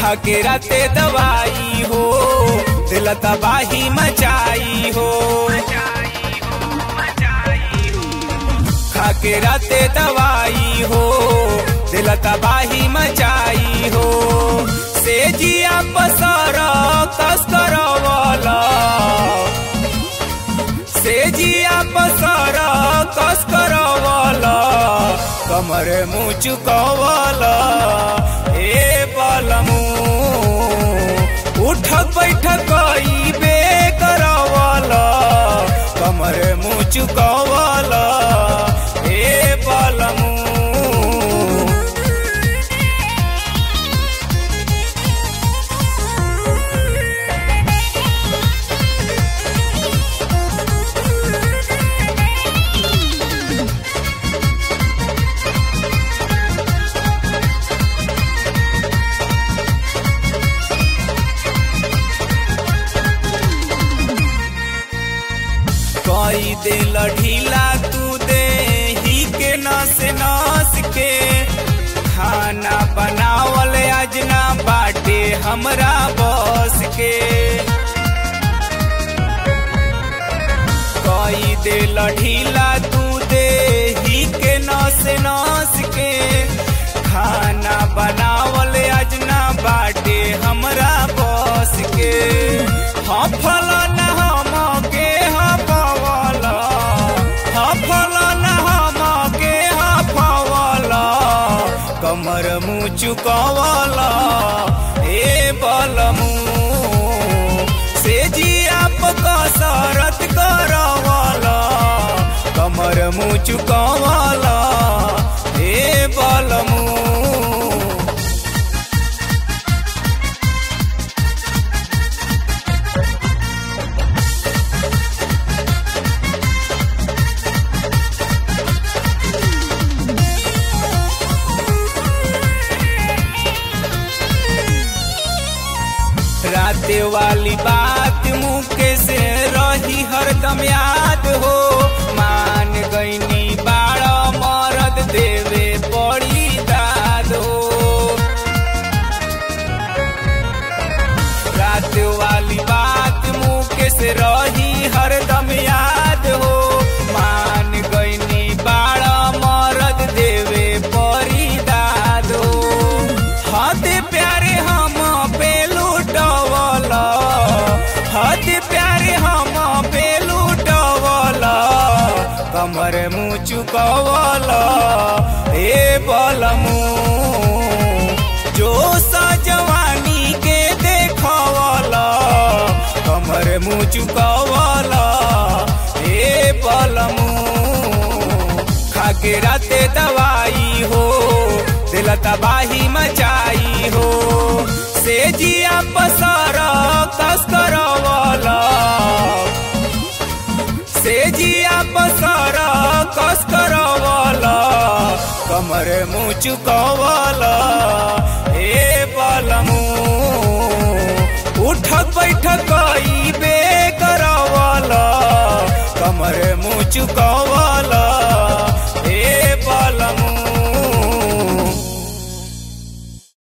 खाके राते दवाई हो दिल तबाही मचाई हो। खाके राते दवाई हो दिल तबाही मचाई हो। से जिया पसर तस्कर वाला से जिया पसर तस्कर वाला कमर मुँह चुकवाला ए बलमू उठक बैठक बे करवाला कमर मुँह चुकवाला ए बलमू। कई दिल ढीला तू दे ही के नस नस के खाना बनावल अजना बाटे हमरा बस के। कई दिल ढीला तू दे ही के नस नस के खाना बनावल अजना बाटे हमरा बस के। हफल न हम के हफवाला हफल न हम के हफवाला कमर मुँह चुकवाला ए बलमू। से जिया कसरत करवाला कमर मुँह चुकवाला ए बलमू। राते वाली बात मुके से रही हरदम याद हो। मान गईनी बाड़ा मरद देवे पड़ी दाद हो। रात वाली बात मुके से रही हरदम याद हो। मान गईनी बाड़ा मरद देवे पड़ी दाद हो। हद प्यारे हम पे लूटवाला हद प्यारे हम पे लूटवाला कमर मुँह चुकवाला ए बलमू। जो सजवानी के देखवाला कमर मुँह चुकवाला ए बलमू। खाके राते दवाई हो दिल तबाही मचाई हो। से जिया पसर तस्कर वाला से जिया पसर तस्कर वाला कमर मुँह चुकवाला ए बलमू। उठक बैठक बे करवाला कमर मुँह चुकवाला ए बलमू।